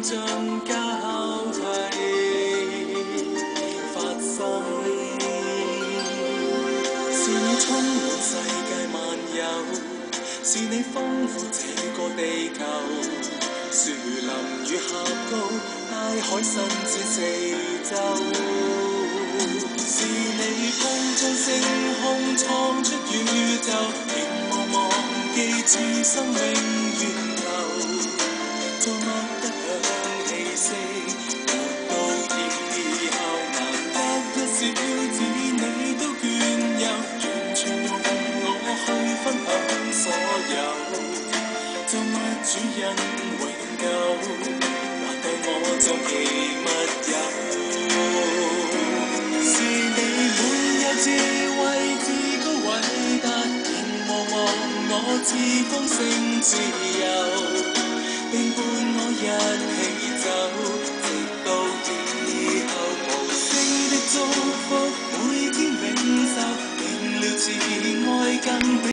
像交替發生。是你充滿世界漫遊，是你豐富這個地球。樹林與峽谷，大海伸展四周。是你鋪張星空，創出宇宙，凝望忘記此生命源頭。在默一響氣息，活到以後，難得一小子你都倦遊，完全用我去分享所有。造物主人為永久，或待我像奇物